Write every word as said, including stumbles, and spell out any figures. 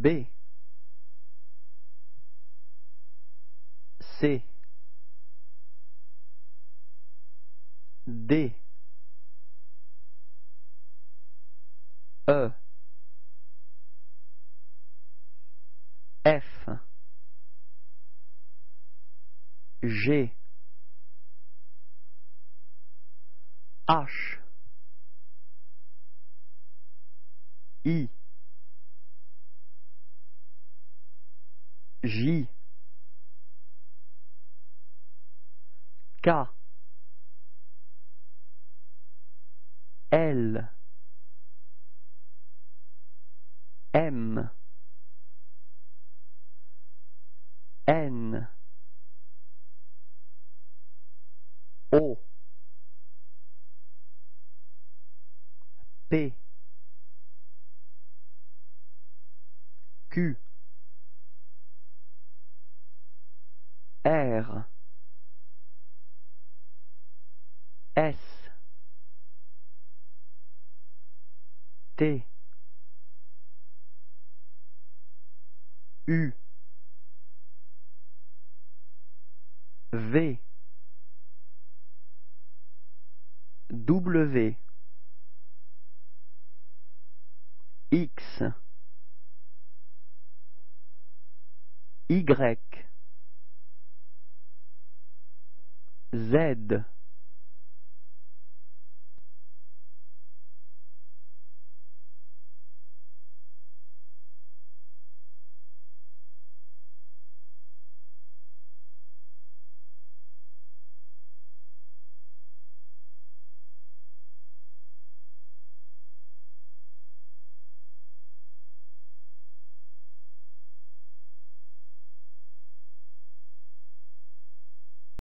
B, C, D, E, F, G, H, I, J, K, L, M, N, O, P, Q, R, S, T, U, V, W, X, Y, Z,